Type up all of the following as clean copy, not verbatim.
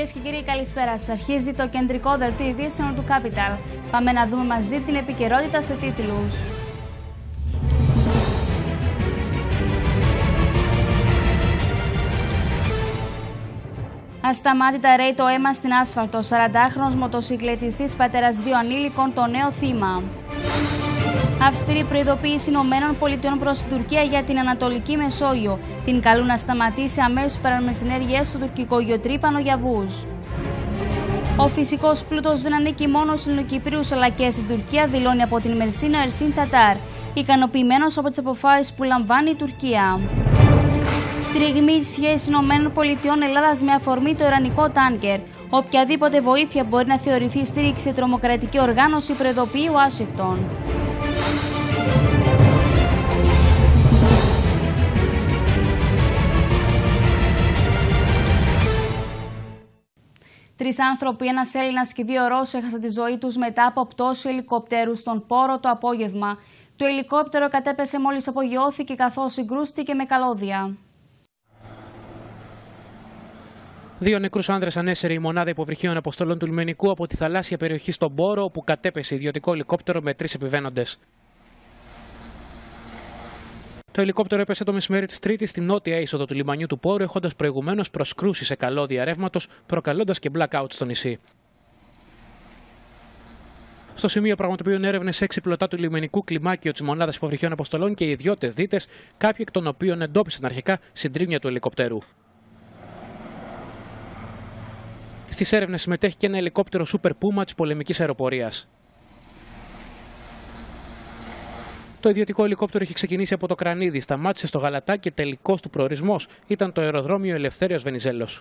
Κυρίες και κύριοι, καλησπέρα σας. Αρχίζει το κεντρικό δελτίο ειδήσεων του Capital. Πάμε να δούμε μαζί την επικαιρότητα σε τίτλους. Ασταμάτητα ρέει το αίμα στην άσφαλτο. 40χρονος μοτοσυκλετιστής πατέρας 2 ανήλικων, το νέο θύμα. Αυστηρή προειδοποίηση ΗΠΑ προς την Τουρκία για την Ανατολική Μεσόγειο. Την καλούν να σταματήσει αμέσως παράνομες ενέργειες στο τουρκικό γεωτρύπανο Γιαβούς. Ο φυσικός πλούτος δεν ανήκει μόνο στους Ελληνοκυπρίους αλλά και στην Τουρκία, δηλώνει από την Μερσίνα ο Ερσίν Τατάρ, ικανοποιημένος από τις αποφάσεις που λαμβάνει η Τουρκία. Τριγμή σχέση ΗΠΑ-Ελλάδας με αφορμή το ιρανικό τάνκερ. Οποιαδήποτε βοήθεια μπορεί να θεωρηθεί στήριξη σε τρομοκρατική οργάνωση, προειδοποιεί Ουάσιγκτον. Τρεις άνθρωποι, ένας Έλληνας και 2 Ρώσοι έχασαν τη ζωή τους μετά από πτώση ελικόπτερου στον Πόρο το απόγευμα. Το ελικόπτερο κατέπεσε μόλις απογειώθηκε καθώς συγκρούστηκε με καλώδια. 2 νεκρούς άνδρες ανέσαιρε η μονάδα υποβρυχίων αποστολών του λιμενικού από τη θαλάσσια περιοχή στον Πόρο, όπου κατέπεσε ιδιωτικό ελικόπτερο με 3 επιβαίνοντες. Το ελικόπτερο έπεσε το μεσημέρι της Τρίτης στη νότια είσοδο του λιμανιού του Πόρου, έχοντας προηγουμένως προσκρούσει σε καλώδια ρεύματος, προκαλώντας και blackout στο νησί. Στο σημείο πραγματοποιούν έρευνες 6 πλωτά του λιμενικού, κλιμάκιο της μονάδας υποβρυχίων αποστολών και ιδιώτες δίτες, κάποιοι εκ των οποίων εντόπισαν αρχικά συντρίμμια του ελικοπτέρου. Στις έρευνες συμμετέχει και ένα ελικόπτερο Super Puma της πολεμικής αεροπορίας. Το ιδιωτικό ελικόπτερο είχε ξεκινήσει από το Κρανίδι, σταμάτησε στο Γαλατά και τελικός του προορισμός ήταν το αεροδρόμιο Ελευθέριος Βενιζέλος.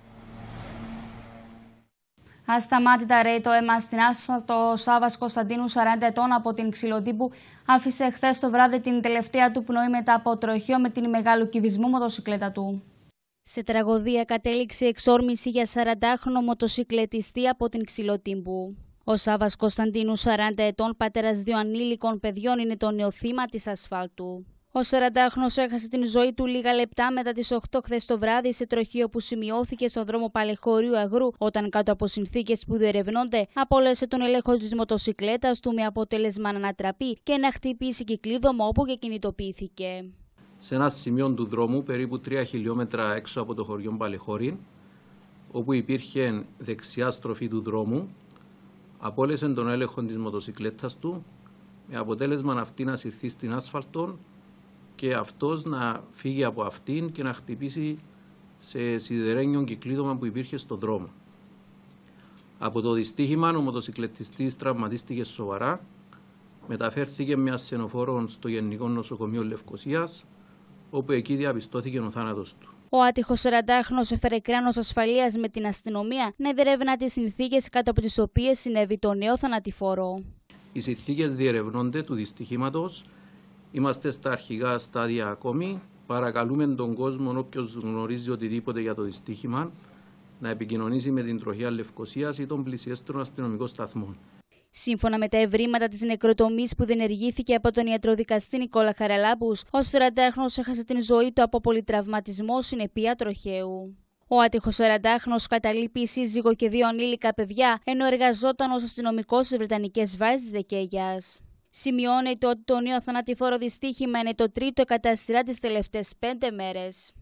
Ασταμάτητα ρέει το αίμα στην άσφαλτο. Ο Σάββας Κωνσταντίνου, 40 ετών, από την Ξυλοτύπου, άφησε χθες το βράδυ την τελευταία του πνοή μετά από τροχαίο με την μεγάλου κυβισμού μοτοσυκλέτα του. Σε τραγωδία κατέληξε εξόρμηση για 40χρονο μοτοσυκλετιστή από την Ξυλοτύπου. Ο Σάββας Κωνσταντίνου, 40 ετών, πατέρας 2 ανήλικων παιδιών, είναι το νέο θύμα της ασφάλτου. Ο 40χρονος έχασε την ζωή του λίγα λεπτά μετά τις 8 χθες το βράδυ σε τροχείο που σημειώθηκε στον δρόμο Παλαιχωρίου Αγρού, όταν κάτω από συνθήκες που διερευνώνται απόλυσε τον έλεγχο της μοτοσυκλέτας του με αποτέλεσμα να ανατραπεί και να χτυπήσει κυκλίδωμα όπου και κινητοποιήθηκε. Σε ένα σημείο του δρόμου, περίπου 3 χιλιόμετρα έξω από το χωριό Παλαιχώρη, όπου υπήρχε δεξιά στροφή του δρόμου, απόλυσε τον έλεγχο της μοτοσυκλέτας του, με αποτέλεσμα αυτή να συρθεί στην άσφαλτο και αυτός να φύγει από αυτήν και να χτυπήσει σε σιδερένιο κυκλίδωμα που υπήρχε στον δρόμο. Από το δυστύχημα ο μοτοσυκλετιστής τραυματίστηκε σοβαρά, μεταφέρθηκε με ασθενοφόρο στο Γενικό Νοσοκομείο Λευκωσίας, όπου εκεί διαπιστώθηκε ο θάνατος του. Ο άτυχος 40χρονος έφερε κράνος ασφαλείας με την αστυνομία να διερευνά τις συνθήκες κάτω από τις οποίες συνέβη το νέο θανατηφόρο. Οι συνθήκες διερευνώνται του δυστυχήματος. Είμαστε στα αρχικά στάδια ακόμη. Παρακαλούμε τον κόσμο, όποιος γνωρίζει οτιδήποτε για το δυστύχημα, να επικοινωνήσει με την τροχέα Λευκωσίας ή τον πλησιέστερο αστυνομικό σταθμό. Σύμφωνα με τα ευρήματα της νεκροτομής που διενεργήθηκε από τον ιατροδικαστή Νικόλα Χαραλάμπους, ο 40χρονος έχασε την ζωή του από πολυτραυματισμό συνεπία τροχαίου. Ο άτυχος 40χρονος καταλείπει σύζυγο και 2 ανήλικα παιδιά, ενώ εργαζόταν ως αστυνομικός στις Βρετανικές βάσεις Δεκαίγιας. Σημειώνεται ότι το νέο θανατηφόρο δυστύχημα είναι το 3ο κατά σειρά τις τελευταίες 5 μέρες.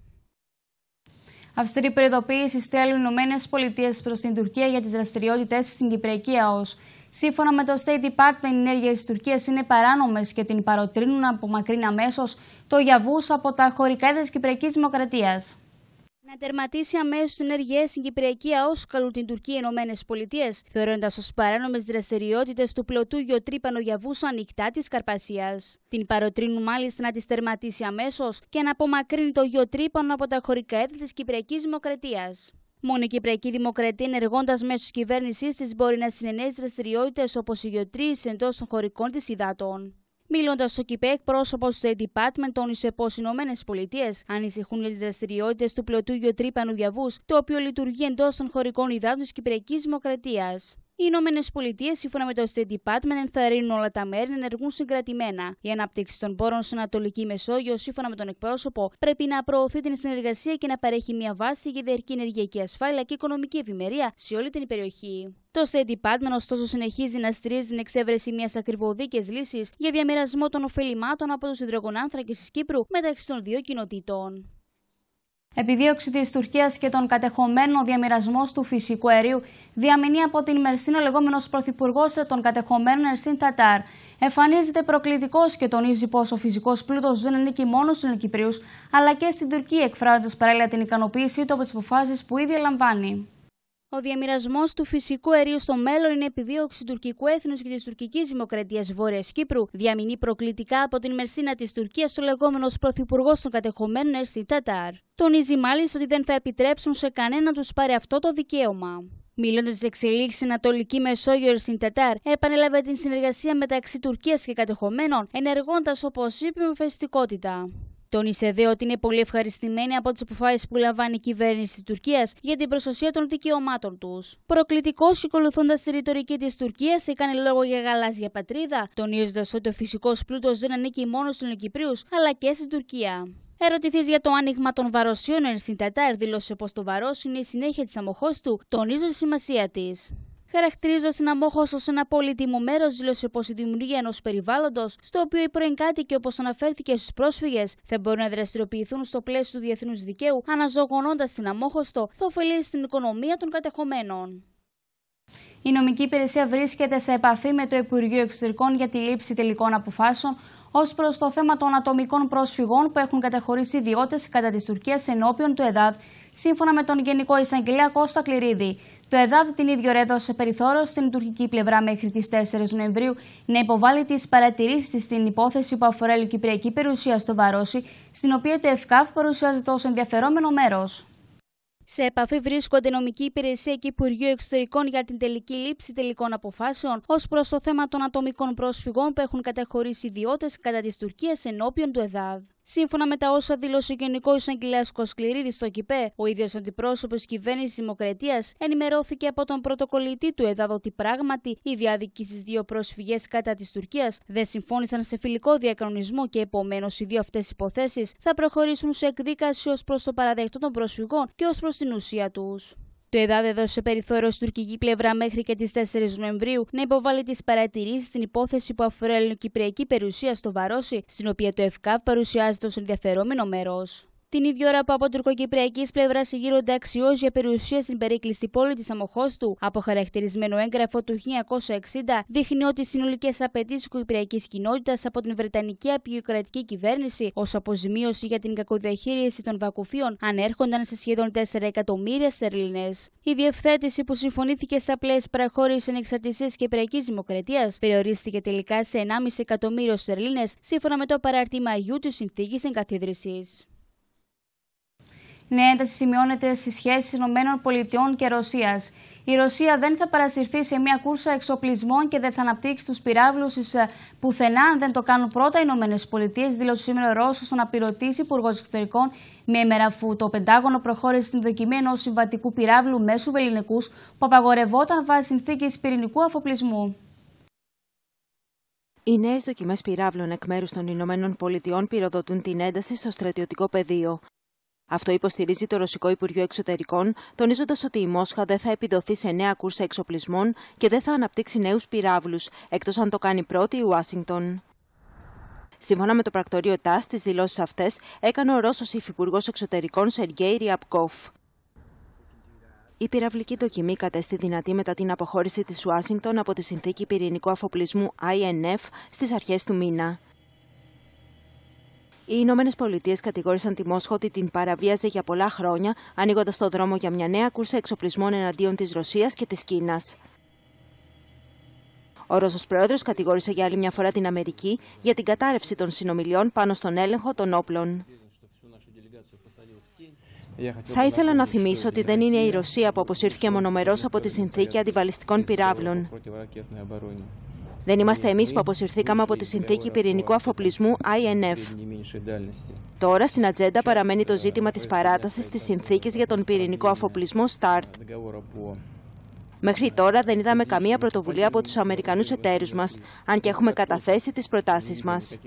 Αυστηρή προειδοποίηση στέλνουν οι ΗΠΑ προς την Τουρκία για τις δραστηριότητες στην Κυπριακή ΑΟΣ. Σύμφωνα με το State Department, οι ενέργειες της Τουρκίας είναι παράνομες και την παροτρύνουν να απομακρύνει αμέσως το Γιαβούς από τα χωρικά έδρα της Κυπριακής Δημοκρατίας. Να τερματίσει αμέσως τις ενέργειες στην Κυπριακή ΑΟΣ καλούν την Τουρκία οι ΗΠΑ, θεωρώντας ως παράνομες δραστηριότητες του πλωτού γεωτρύπανου Γιαβούς ανοιχτά της Καρπασίας. Την παροτρύνουν μάλιστα να τις τερματίσει αμέσως και να απομακρύνει το γεωτρύπανο από τα χωρικά έδρα της Κυπριακής Δημοκρατίας. Μόνο η Κυπριακή Δημοκρατία, ενεργώντας μέσω της κυβέρνησής της, μπορεί να συνενέσει δραστηριότητες όπως η γεωτρήση εντός των χωρικών της υδάτων. Μιλώντας στο ΚΙΠΕ, εκπρόσωπος του State Department τόνισε πως οι ΗΠΑ ανησυχούν για τις δραστηριότητες του πλωτού γεωτρύπανου Γιαβούς, το οποίο λειτουργεί εντός των χωρικών υδάτων της Κυπριακής Δημοκρατίας. Οι Ηνωμένες Πολιτείες, σύμφωνα με το State Department, ενθαρρύνουν όλα τα μέρη να ενεργούν συγκρατημένα. Η ανάπτυξη των πόρων στην Ανατολική Μεσόγειο, σύμφωνα με τον εκπρόσωπο, πρέπει να προωθεί την συνεργασία και να παρέχει μια βάση για διαρκή ενεργειακή ασφάλεια και οικονομική ευημερία σε όλη την περιοχή. Το State Department, ωστόσο, συνεχίζει να στηρίζει την εξέβρεση μιας ακριβοδίκαιης λύσης για διαμοιρασμό των ωφελημάτων από τους υδρογονάνθρακες της Κύπρου μεταξύ των δύο κοινοτήτων. Επιδίωξη της Τουρκίας και τον κατεχομένο διαμοιρασμός του φυσικού αερίου διαμηνεί από την Μερσίν ο λεγόμενος πρωθυπουργός των κατεχομένων Ερσίν Τατάρ. Εμφανίζεται προκλητικός και τονίζει πως ο φυσικός πλούτος δεν ανήκει μόνο στους Κυπρίους, αλλά και στην Τουρκία, εκφράζοντας παράλληλα την ικανοποίησή του από τις αποφάσεις που ήδη λαμβάνει. Ο διαμοιρασμός του φυσικού αερίου στο μέλλον είναι επιδίωξη του τουρκικού έθνους και της τουρκικής δημοκρατίας Βόρειας Κύπρου. Διαμηνεί προκλητικά από την Μερσίνα της Τουρκίας ο λεγόμενος πρωθυπουργός των κατεχομένων Ερσίν Τατάρ. Τονίζει μάλιστα ότι δεν θα επιτρέψουν σε κανέναν να τους πάρει αυτό το δικαίωμα. Μιλώντας στις εξελίξεις στην Ανατολική Μεσόγειο, Ερσίν Τατάρ επανέλαβε την συνεργασία μεταξύ Τουρκίας και κατεχομένων, ενεργώντας, όπως είπε, με εμφανιστικότητα. Τόνισε δε ότι είναι πολύ ευχαριστημένη από τις αποφάσεις που λαμβάνει η κυβέρνηση της Τουρκίας για την προστασία των δικαιωμάτων τους. Προκλητικός, ακολουθώντας τη ρητορική της Τουρκίας, έκανε λόγο για γαλάζια πατρίδα, τονίζοντας ότι ο φυσικός πλούτος δεν ανήκει μόνο στους Κυπρίους αλλά και στην Τουρκία. Ερωτηθής για το άνοιγμα των βαροσιών, ο Ερσίν Τατάρ δήλωσε πως το βαρός είναι η συνέχεια της αμοχώς του, τονίζοντας τη σημασία της. Χαρακτηρίζοντας την αμόχως ως ένα πολύτιμο μέρος, δήλωσε πως η δημιουργία ενός περιβάλλοντος, στο οποίο οι προεγκάτοικοι, όπως αναφέρθηκε στους πρόσφυγες, θα μπορούν να δραστηριοποιηθούν στο πλαίσιο του διεθνούς δικαίου, αναζωογονώντας την αμόχωστο, θα ωφελήσει την οικονομία των κατεχομένων. Η νομική υπηρεσία βρίσκεται σε επαφή με το Υπουργείο Εξωτερικών για τη λήψη τελικών αποφάσεων ως προς το θέμα των ατομικών πρόσφυγων που έχουν καταχωρήσει ιδιώτες κατά της Τουρκίας ενώπιον του ΕΔΑΔ, σύμφωνα με τον Γενικό Εισαγγελέα Κώστα Κληρίδη. Το ΕΔΑΔ την ίδια ώρα έδωσε περιθώριο στην τουρκική πλευρά μέχρι τις 4 Νοεμβρίου να υποβάλει τις παρατηρήσεις της στην υπόθεση που αφορά ελληνοκυπριακή περιουσία στο Βαρόσι, στην οποία το ΕΦΚΑΦ παρουσιάζεται ως ενδιαφερόμενο μέρος. Σε επαφή βρίσκονται νομική υπηρεσία και Υπουργείο Εξωτερικών για την τελική λήψη τελικών αποφάσεων ως προς το θέμα των ατομικών πρόσφυγων που έχουν καταχωρήσει ιδιώτες κατά της Τουρκίας ενώπιον του ΕΔΑΔ. Σύμφωνα με τα όσα δήλωσε ο Γενικός Εισαγγελέας Κοσκληρίδης στο ΚΙΠΕ, ο ίδιος αντιπρόσωπος της κυβέρνησης Δημοκρατίας ενημερώθηκε από τον πρωτοκολλητή του ΕΔΑΔ ότι πράγματι οι διάδικοι στις δύο πρόσφυγες κατά της Τουρκίας δεν συμφώνησαν σε φιλικό διακανονισμό και επομένως οι δύο αυτές υποθέσεις θα προχωρήσουν σε εκδίκαση ως προς το παραδεκτό των προσφυγών και ως προς την ουσία τους. Το ΕΔΑΔ έδωσε περιθώριο στην τουρκική πλευρά μέχρι και τις 4 Νοεμβρίου να υποβάλει τις παρατηρήσεις στην υπόθεση που αφορά ελληνοκυπριακή περιουσία στο Βαρόσι, στην οποία το ΕΦΚΑΒ παρουσιάζεται ως ενδιαφερόμενο μέρος. Την ίδια ώρα που από τουρκοκυπριακής πλευράς γύρονται αξιώσεις για περιουσία στην περίκλειστη πόλη της Αμοχώστου, από χαρακτηρισμένο έγγραφο του 1960, δείχνει ότι οι συνολικές απαιτήσεις κυπριακής κοινότητας από την Βρετανική Απεικιοκρατική κυβέρνηση ως αποζημίωση για την κακοδιαχείριση των βακουφίων ανέρχονταν σε σχεδόν 4 εκατομμύρια στερλίνες. Η διευθέτηση που συμφωνήθηκε στα πλαίσια παραχώρησης ανεξαρτησίας κυπριακής δημοκρατίας περιορίστηκε τελικά σε 1,5 εκατομμύριο στερλίνες, σύμφωνα με το παράρτημα Ιού της Συνθήκης Εγκαθίδρυσης. Νέα ένταση σημειώνεται στις σχέσεις ΗΠΑ και Ρωσίας. Η Ρωσία δεν θα παρασυρθεί σε μια κούρσα εξοπλισμών και δεν θα αναπτύξει τους πυράβλους της πουθενά αν δεν το κάνουν πρώτα οι ΗΠΑ, δήλωσε σήμερα ο Ρώσος αναπληρωτής υπουργός εξωτερικών, μια ημέρα αφού το Πεντάγωνο προχώρησε στην δοκιμή ενός συμβατικού πυράβλου μέσου βελληνικούς που απαγορευόταν βάσει συνθήκης πυρηνικού αφοπλισμού. Οι νέες δοκιμές πυράβλων εκ μέρους των ΗΠΑ πυροδοτούν την ένταση στο στρατιωτικό πεδίο. Αυτό υποστηρίζει το Ρωσικό Υπουργείο Εξωτερικών, τονίζοντας ότι η Μόσχα δεν θα επιδοθεί σε νέα κούρσα εξοπλισμών και δεν θα αναπτύξει νέους πυράβλους, εκτός αν το κάνει πρώτη η Ουάσιγκτον. Σύμφωνα με το πρακτορείο ΤΑΣ, τις δηλώσεις αυτές έκανε ο Ρώσος Υφυπουργός Εξωτερικών Σεργέι Ριαπκόφ. Η πυραυλική δοκιμή κατέστη δυνατή μετά την αποχώρηση της Ουάσιγκτον από τη συνθήκη πυρηνικού αφοπλισμού INF στις αρχές του μήνα. Οι Ηνωμένες Πολιτείες κατηγόρησαν τη Μόσχα ότι την παραβίαζε για πολλά χρόνια, ανοίγοντας το δρόμο για μια νέα κούρσα εξοπλισμών εναντίον της Ρωσίας και της Κίνας. Ο Ρώσος πρόεδρος κατηγόρησε για άλλη μια φορά την Αμερική για την κατάρρευση των συνομιλιών πάνω στον έλεγχο των όπλων. Θα ήθελα να θυμίσω ότι δεν είναι η Ρωσία που αποσύρθηκε μονομερώς από τη συνθήκη αντιβαλιστικών πυράβλων. Δεν είμαστε εμείς που αποσυρθήκαμε από τη συνθήκη πυρηνικού αφοπλισμού INF. Τώρα στην ατζέντα παραμένει το ζήτημα της παράτασης της συνθήκης για τον πυρηνικό αφοπλισμό START. Μέχρι τώρα δεν είδαμε καμία πρωτοβουλία από τους Αμερικανούς εταίρους μας, αν και έχουμε καταθέσει τις προτάσεις μας.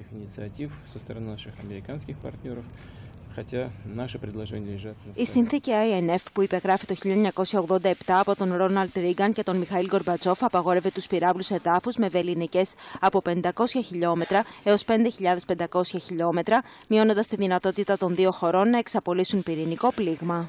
Η συνθήκη INF που υπεγράφει το 1987 από τον Ρόναλντ Ρίγκαν και τον Μιχαήλ Γκορμπατσόφ απαγόρευε τους πυράβλους εδάφους με βεληνικές από 500 χιλιόμετρα έως 5.500 χιλιόμετρα, μειώνοντας τη δυνατότητα των δύο χωρών να εξαπολύσουν πυρηνικό πλήγμα.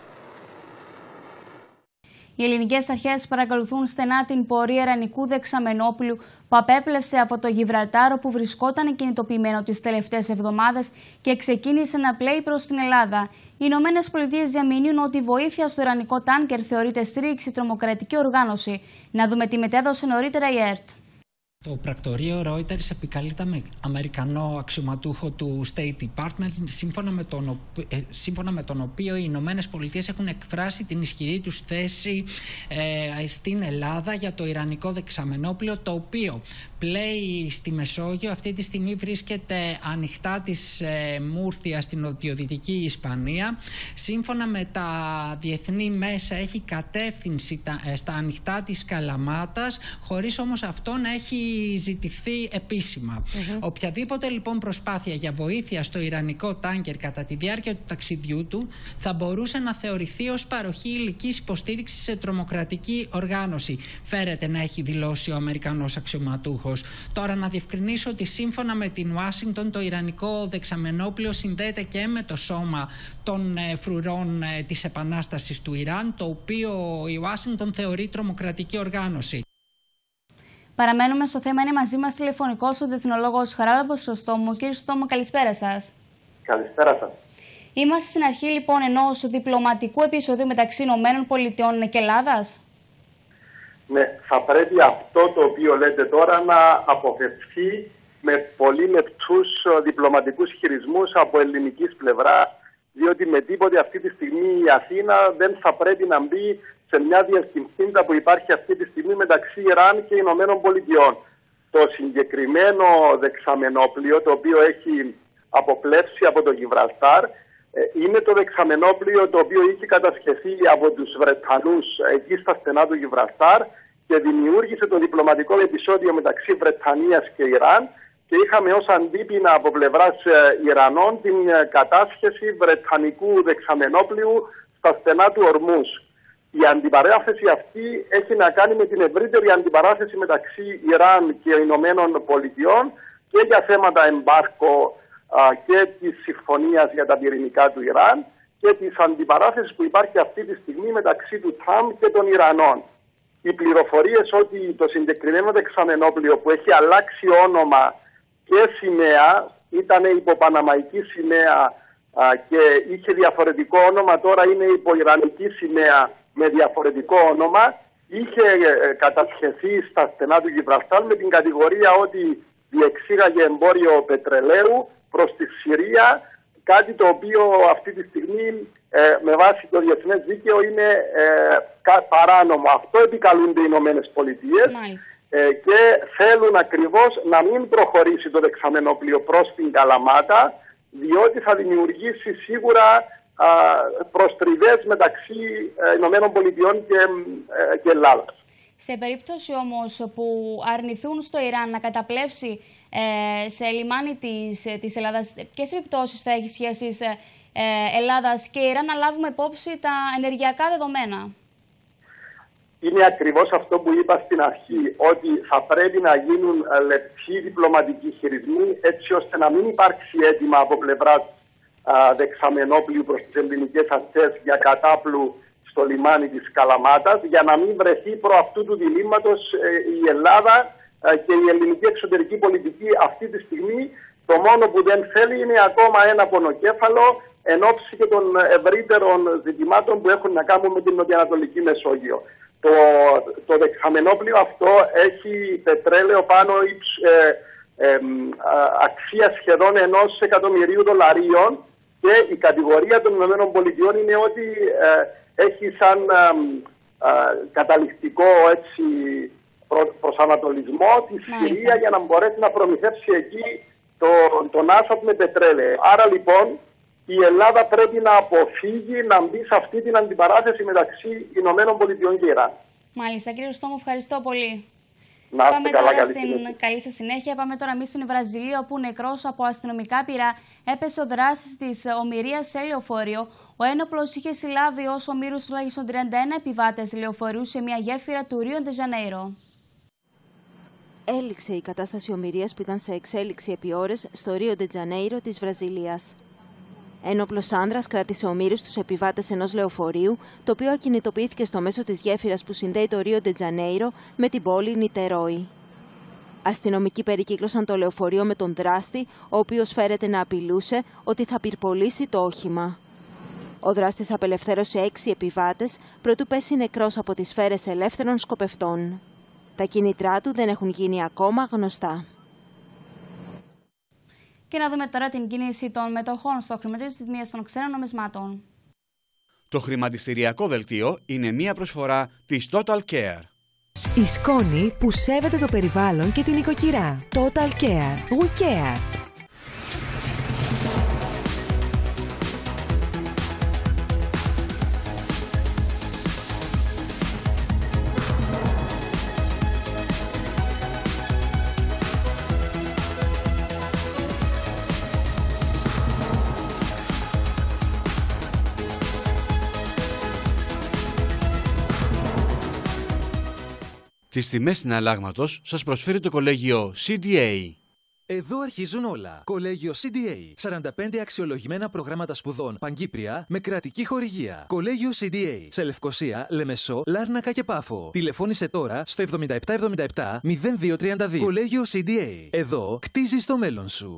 Οι ελληνικές αρχές παρακολουθούν στενά την πορεία ιρανικού δεξαμενόπλου που απέπλευσε από το Γιβραλτάρ, που βρισκόταν κινητοποιημένο τις τελευταίες εβδομάδες και ξεκίνησε να πλέει προς την Ελλάδα. Οι Ηνωμένες Πολιτείες διαμηνύουν ότι η βοήθεια στο ιρανικό τάνκερ θεωρείται στήριξη τρομοκρατική οργάνωση. Να δούμε τι μετέδωσε νωρίτερα η ΕΡΤ. Το πρακτορείο Reuters επικαλείται με Αμερικανό αξιωματούχο του State Department, σύμφωνα με τον οποίο οι Ηνωμένες Πολιτείες έχουν εκφράσει την ισχυρή τους θέση στην Ελλάδα για το ιρανικό δεξαμενόπλιο, το οποίο πλέει στη Μεσόγειο. Αυτή τη στιγμή βρίσκεται ανοιχτά της Μούρθια στην νοτιοδυτική Ισπανία. Σύμφωνα με τα διεθνή μέσα έχει κατεύθυνση στα ανοιχτά της Καλαμάτας, χωρίς όμως αυτό να έχει ζητηθεί επίσημα. Οποιαδήποτε λοιπόν προσπάθεια για βοήθεια στο ιρανικό τάνκερ κατά τη διάρκεια του ταξιδιού του θα μπορούσε να θεωρηθεί ως παροχή υλικής υποστήριξης σε τρομοκρατική οργάνωση, φέρεται να έχει δηλώσει ο Αμερικανός αξιωματούχος. Τώρα να διευκρινίσω ότι σύμφωνα με την Ουάσιγκτον το ιρανικό δεξαμενόπλιο συνδέεται και με το σώμα των φρουρών της Επανάστασης του Ιράν, το οποίο η Ουάσιγκτον θεωρεί τρομοκρατική οργάνωση. Παραμένουμε στο θέμα. Είναι μαζί μας τηλεφωνικός ο διεθνολόγος Χαράλαμπος Σωστόμου. Κύριε Σωστόμου, καλησπέρα σας. Καλησπέρα σας. Είμαστε στην αρχή λοιπόν ενός διπλωματικού επεισοδίου μεταξύ ΗΠΑ και Ελλάδας. Ναι, θα πρέπει αυτό το οποίο λέτε τώρα να αποφευθεί με πολύ λεπτούς διπλωματικούς χειρισμούς από ελληνικής πλευράς, διότι με τίποτε αυτή τη στιγμή η Αθήνα δεν θα πρέπει να μπει σε μια διευθυνσύντα που υπάρχει αυτή τη στιγμή μεταξύ Ιράν και Ηνωμένων Πολιτειών. Το συγκεκριμένο δεξαμενόπλιο, το οποίο έχει αποπλέψει από το Γιβραλτάρ, είναι το δεξαμενόπλιο το οποίο είχε κατασχεθεί από τους Βρετανούς εκεί στα στενά του Γιβραλτάρ και δημιούργησε το διπλωματικό επεισόδιο μεταξύ Βρετανίας και Ιράν, και είχαμε ως αντίπεινα από πλευράς Ιρανών την κατάσχεση βρετανικού δεξαμενόπλιου στα στενά του Ορμούς. Η αντιπαράθεση αυτή έχει να κάνει με την ευρύτερη αντιπαράθεση μεταξύ Ιράν και Ηνωμένων Πολιτειών και για θέματα εμπάρκο και της συμφωνίας για τα πυρηνικά του Ιράν και της αντιπαράθεσης που υπάρχει αυτή τη στιγμή μεταξύ του Τραμπ και των Ιρανών. Οι πληροφορίες ότι το συγκεκριμένο δεξαμενόπλιο που έχει αλλάξει όνομα και σημαία, ήταν υποπαναμαϊκή σημαία και είχε διαφορετικό όνομα, τώρα είναι υποϊρανική σημαία με διαφορετικό όνομα, είχε κατασχεθεί στα στενά του Γιβραλτάρ με την κατηγορία ότι διεξήγαγε εμπόριο πετρελαίου προς τη Συρία, κάτι το οποίο αυτή τη στιγμή με βάση το διεθνές δίκαιο είναι παράνομο. Αυτό επικαλούνται οι Ηνωμένες Πολιτείες και θέλουν ακριβώς να μην προχωρήσει το δεξαμενόπλιο προς την Καλαμάτα, διότι θα δημιουργήσει σίγουρα προστριβές μεταξύ Ηνωμένων Πολιτειών και Ελλάδας. Σε περίπτωση όμως που αρνηθούν στο Ιράν να καταπλέψει σε λιμάνι της Ελλάδας, ποιες επιπτώσεις θα έχει σχέσεις Ελλάδας και Ιράν, να λάβουμε υπόψη τα ενεργειακά δεδομένα? Είναι ακριβώς αυτό που είπα στην αρχή, ότι θα πρέπει να γίνουν λεπτοί διπλωματικοί χειρισμοί, έτσι ώστε να μην υπάρξει αίτημα από πλευράς δεξαμενόπλιου προς τις ελληνικές αρχές για κατάπλου στο λιμάνι της Καλαμάτας, για να μην βρεθεί προ αυτού του διλήμματος η Ελλάδα και η ελληνική εξωτερική πολιτική αυτή τη στιγμή. Το μόνο που δεν θέλει είναι ακόμα ένα πονοκέφαλο εν ώψη και των ευρύτερων ζητημάτων που έχουν να κάνουν με την Νοτιοανατολική Μεσόγειο. Το δεξαμενόπλιο αυτό έχει πετρέλαιο πάνω αξία σχεδόν $1.000.000 και η κατηγορία των ΗΠΑ είναι ότι έχει σαν καταληκτικό προσανατολισμό τη Συρία για να μπορέσει να προμηθεύσει εκεί τον άσαπ με πετρέλαιο. Άρα λοιπόν η Ελλάδα πρέπει να αποφύγει να μπει σε αυτή την αντιπαράθεση μεταξύ ΗΠΑ και Ιράν. Μάλιστα, κύριε Χριστόμου, ευχαριστώ πολύ. Πάμε τώρα στην καλή σας συνέχεια. Πάμε τώρα εμείς στην Βραζιλία, όπου νεκρός από αστυνομικά πυρά έπεσε ο δράστης της ομηρίας σε λεωφορείο. Ο ένοπλος είχε συλλάβει ως ομήρους τουλάχιστον 31 επιβάτες λεωφορείου σε μια γέφυρα του Ρίο ντε Ζανέιρο. Έληξε η κατάσταση ομηρίας που ήταν σε εξέλιξη επί ώρες στο Ρίο ντε Ζανέιρο της Βραζιλίας. Ένοπλος άνδρας κράτησε ομήρους τους επιβάτες ενός λεωφορείου, το οποίο ακινητοποιήθηκε στο μέσο της γέφυρας που συνδέει το Ρίο ντε Ζανέιρο με την πόλη Νιτερόι. Αστυνομικοί περικύκλωσαν το λεωφορείο με τον δράστη, ο οποίος φέρεται να απειλούσε ότι θα πυρπολίσει το όχημα. Ο δράστης απελευθέρωσε 6 επιβάτες, προτού πέσει νεκρός από τις σφαίρες ελεύθερων σκοπευτών. Τα κίνητρά του δεν έχουν γίνει ακόμα γνωστά. Και να δούμε τώρα την κίνηση των μετοχών στο χρηματιστήριο της Μίας των Ξένων Νομισμάτων. Το χρηματιστηριακό δελτίο είναι μία προσφορά της Total Care. Η σκόνη που σέβεται το περιβάλλον και την οικοκυρά. Total Care. We care. Τις τιμές συναλλάγματος σας προσφέρει το κολέγιο CDA. Εδώ αρχίζουν όλα. Κολέγιο CDA. 45 αξιολογημένα προγράμματα σπουδών παγκύπρια με κρατική χορηγία. Κολέγιο CDA. Σε Λευκοσία, Λεμεσό, Λάρνακα και Πάφο. Τηλεφώνησε τώρα στο 7777 0232. Κολέγιο CDA. Εδώ κτίζεις το μέλλον σου.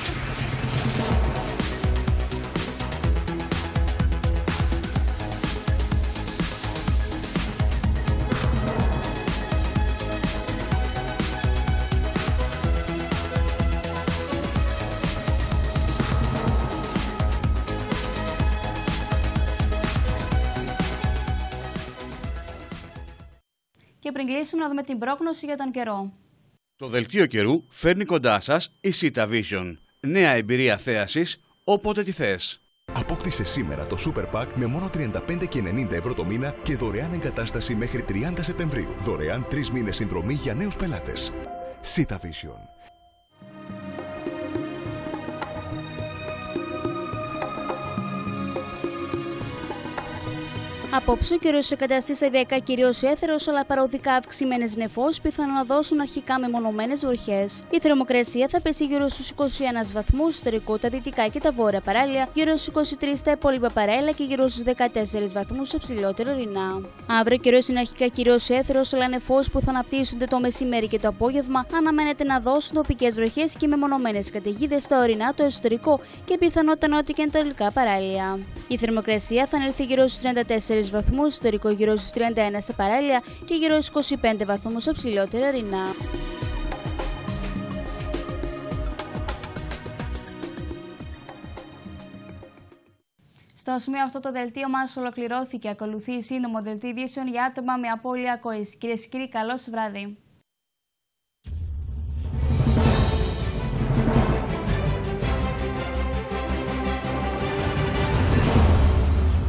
Και πριν κλείσουμε, να δούμε την πρόγνωση για τον καιρό. Το δελτίο καιρού φέρνει κοντά σας η Sita Vision. Νέα εμπειρία θέασης όποτε τη θες. Απόκτησε σήμερα το Super Pack με μόνο 35 και 90 ευρώ το μήνα και δωρεάν εγκατάσταση μέχρι 30 Σεπτεμβρίου. Δωρεάν 3 μήνες συνδρομή για νέους πελάτες. Sita Vision. Απόψε ο καιρός εγκαταστήσει σταδιακά κυρίως έθερος, αλλά παροδικά αυξημένες νεφώσεις πιθανόν να δώσουν αρχικά μεμονωμένες βροχές. Η θερμοκρασία θα πέσει γύρω στους 21 βαθμούς, εσωτερικό, τα δυτικά και τα βόρεια παράλια, γύρω στους 23 στα υπόλοιπα παράλια και γύρω στους 14 βαθμούς σε ψηλότερο ορεινά. Αύριο ο καιρός είναι αρχικά κυρίως έθερος, αλλά νεφώσεις που θα αναπτύσσονται το μεσημέρι και το απόγευμα αναμένεται να δώσουν τοπικές βροχές και μεμονωμένες καταιγίδες στα ορεινά, το εσωτερικό και πιθανότατα νότια και ανατολικά παράλια. Η θερμοκρασία θα ανέλθει γύρω στους 34 βαθμούς, εσωτερικό γύρω στους 31 στα παράλια και γύρω στους 25 βαθμούς σε ψηλότερα ορεινά. Στο σημείο αυτό το δελτίο μας ολοκληρώθηκε. Ακολουθεί σύντομο δελτίο ειδήσεων για άτομα με απώλεια ακοής. Κυρίες και κύριοι, καλό βράδυ.